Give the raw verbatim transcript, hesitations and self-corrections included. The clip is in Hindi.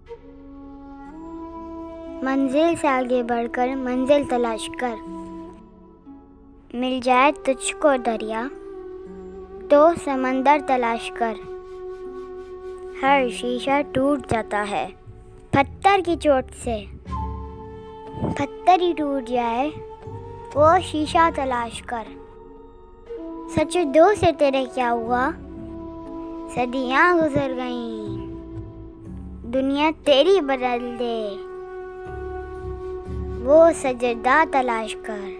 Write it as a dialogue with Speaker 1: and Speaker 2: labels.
Speaker 1: मंजिल से आगे बढ़कर मंजिल तलाश कर। मिल जाए तुझको दरिया तो समंदर तलाश कर। हर शीशा टूट जाता है पत्थर की चोट से। पत्थर ही टूट जाए वो शीशा तलाश कर। सच दो से तेरे क्या हुआ, सदियां गुजर गईं, दुनिया तेरी बदल दे वो सजदा तलाश कर।